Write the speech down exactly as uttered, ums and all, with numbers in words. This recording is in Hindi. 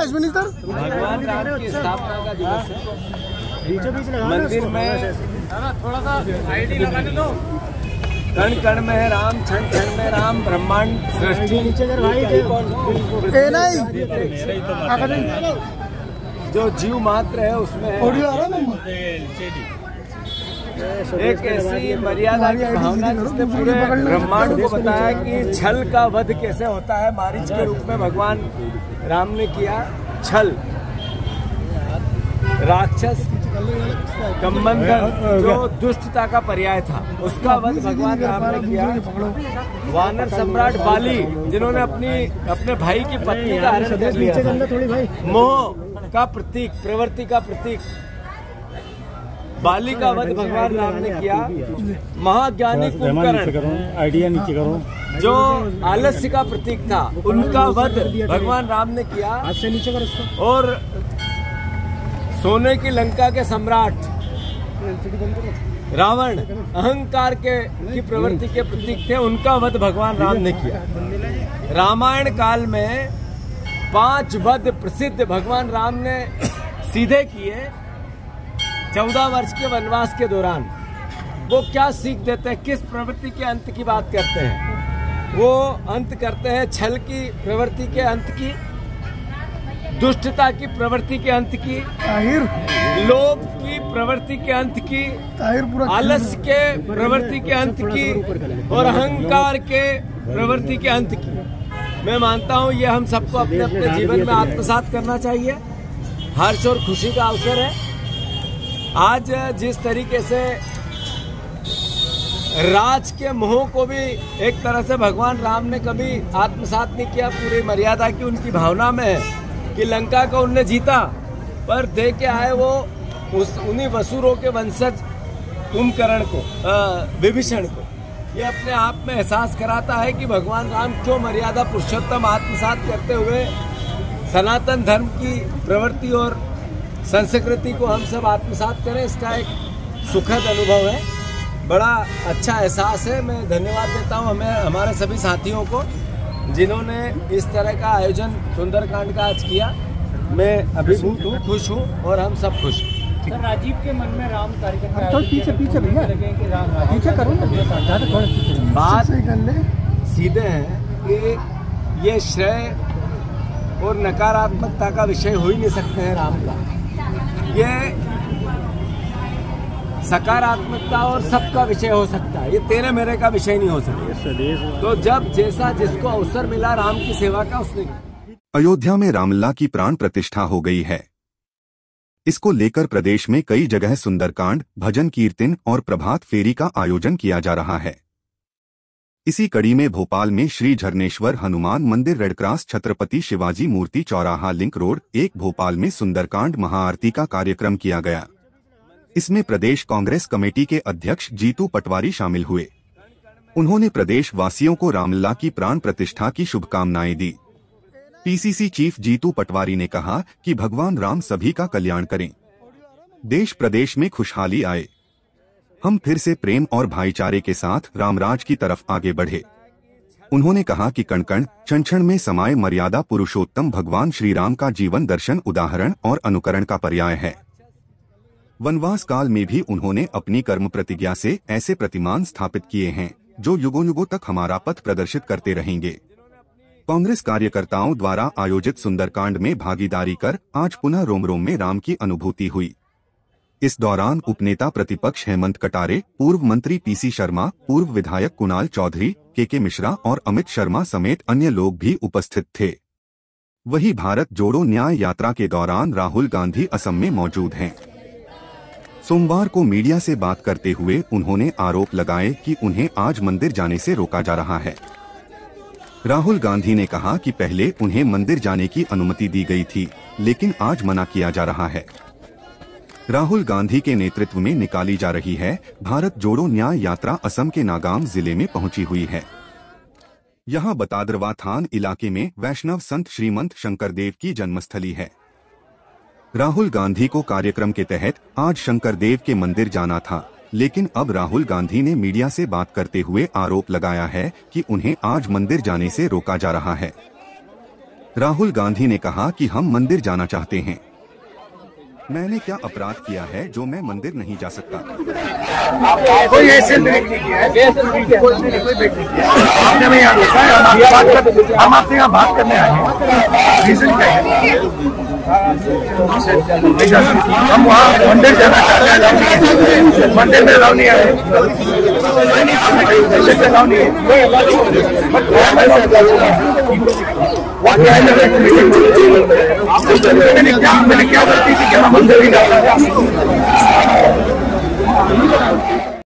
अश्विनी सर? भगवान राम की स्थापना का दिवस है। मंदिर में थोड़ा सा आईडी लगाने दो। कण कण में है राम, क्षण क्षण में राम, ब्रह्मांड सृष्टि जो जीव मात्र है उसमें एक ऐसी मर्यादा की भावना जिसने पूरे ब्रह्मांड को बताया कि छल का वध कैसे होता है। मारीच के रूप में भगवान राम ने किया छल। राक्षस कंबंधन जो दुष्टता का पर्याय था, उसका वध भगवान राम ने किया। वानर सम्राट बाली जिन्होंने अपनी अपने भाई की पत्नी का हरण कर लिया था, मोह का प्रतीक, प्रवृत्ति का प्रतीक बाली का वध भगवान राम ने किया। महाज्ञानी कुंभकर्ण आइडिया नीचे करो जो आलस्य का प्रतीक था, उनका वध भगवान राम ने किया। और सोने की लंका के सम्राट रावण अहंकार के की प्रवृत्ति के प्रतीक थे, उनका वध भगवान राम ने किया। रामायण काल में पांच वध प्रसिद्ध भगवान राम ने सीधे किए चौदह वर्ष के वनवास के दौरान। वो क्या सीख देते हैं, किस प्रवृत्ति के अंत की बात करते हैं? वो अंत करते हैं छल की प्रवृत्ति के अंत की, दुष्टता की प्रवृत्ति के अंत की, लोभ की प्रवृत्ति के अंत की, आलस्य के प्रवृत्ति के अंत की और अहंकार के प्रवृत्ति के अंत की। मैं मानता हूँ ये हम सबको अपने अपने जीवन में आत्मसात करना चाहिए। हर्ष और खुशी का अवसर है। आज जिस तरीके से राज के मोह को भी एक तरह से भगवान राम ने कभी आत्मसात नहीं किया, पूरी मर्यादा की उनकी भावना में है कि लंका को उनने जीता, पर दे के आए वो उस उन्हीं वसुरों के वंशज कुंभकर्ण को, विभीषण को। ये अपने आप में एहसास कराता है कि भगवान राम क्यों मर्यादा पुरुषोत्तम आत्मसात करते हुए सनातन धर्म की प्रवृत्ति और संस्कृति को हम सब आत्मसात करें। इसका एक सुखद अनुभव है, बड़ा अच्छा एहसास है। मैं धन्यवाद देता हूँ हमें हमारे सभी साथियों को जिन्होंने इस तरह का आयोजन सुंदरकांड का आज किया। मैं अभिभूत हूँ, खुश हूँ और हम सब खुश हैं। सर, राजीव के मन में राम कार्यक्रम तो पीछे पीछे भैया पीछे करो ना, बात सीधे है कि ये श्रेय और नकारात्मकता का विषय हो ही नहीं सकते हैं राम का। ये सकारात्मकता और सबका विषय हो सकता है, ये तेरे मेरे का विषय नहीं हो सकता। तो जब जैसा जिसको अवसर मिला राम की सेवा का उसने। अयोध्या में रामलला की प्राण प्रतिष्ठा हो गई है। इसको लेकर प्रदेश में कई जगह सुंदरकांड, भजन कीर्तन और प्रभात फेरी का आयोजन किया जा रहा है। इसी कड़ी में भोपाल में श्री झरनेश्वर हनुमान मंदिर, रेड क्रॉस, छत्रपति शिवाजी मूर्ति चौराहा, लिंक रोड एक भोपाल में सुंदरकांड महाआरती का कार्यक्रम किया गया। इसमें प्रदेश कांग्रेस कमेटी के अध्यक्ष जीतू पटवारी शामिल हुए। उन्होंने प्रदेश वासियों को रामलला की प्राण प्रतिष्ठा की शुभकामनाएं दी। पीसीसी चीफ जीतू पटवारी ने कहा कि भगवान राम सभी का कल्याण करें, देश प्रदेश में खुशहाली आए, हम फिर से प्रेम और भाईचारे के साथ रामराज की तरफ आगे बढ़े। उन्होंने कहा कि कण कण क्षण क्षण में समाये मर्यादा पुरुषोत्तम भगवान श्री राम का जीवन दर्शन, उदाहरण और अनुकरण का पर्याय है। वनवास काल में भी उन्होंने अपनी कर्म प्रतिज्ञा से ऐसे प्रतिमान स्थापित किए हैं जो युगों युगों तक हमारा पथ प्रदर्शित करते रहेंगे। कांग्रेस कार्यकर्ताओं द्वारा आयोजित सुंदरकांड में भागीदारी कर आज पुनः रोम रोम में राम की अनुभूति हुई। इस दौरान उपनेता प्रतिपक्ष हेमंत कटारे, पूर्व मंत्री पीसी शर्मा, पूर्व विधायक कुणाल चौधरी, के के मिश्रा और अमित शर्मा समेत अन्य लोग भी उपस्थित थे। वहीं भारत जोड़ो न्याय यात्रा के दौरान राहुल गांधी असम में मौजूद हैं। सोमवार को मीडिया से बात करते हुए उन्होंने आरोप लगाए कि उन्हें आज मंदिर जाने से रोका जा रहा है। राहुल गांधी ने कहा कि पहले उन्हें मंदिर जाने की अनुमति दी गई थी, लेकिन आज मना किया जा रहा है। राहुल गांधी के नेतृत्व में निकाली जा रही है भारत जोड़ो न्याय यात्रा असम के नागाम जिले में पहुंची हुई है। यहां बतादरवा थान इलाके में वैष्णव संत श्रीमंत शंकरदेव की जन्मस्थली है। राहुल गांधी को कार्यक्रम के तहत आज शंकरदेव के मंदिर जाना था, लेकिन अब राहुल गांधी ने मीडिया से बात करते हुए आरोप लगाया है कि उन्हें आज मंदिर जाने से रोका जा रहा है। राहुल गांधी ने कहा कि हम मंदिर जाना चाहते हैं। मैंने क्या अपराध किया है जो मैं मंदिर नहीं जा सकता? कोई ऐसे ब्रेक नहीं किया है, कोई ब्रेक नहीं किया। आपने हमें यहाँ देखा है, हम आपसे बात कर, हम आपसे यहाँ बात करने आए हैं। रीजन क्या है? हम वहाँ मंदिर जाना चाहते हैं, मंदिर में अलाउ नहीं है, अलाउ नहीं है। मैंने क्या मैंने क्या गलती की कि हम मंदिर नहीं जा सकते?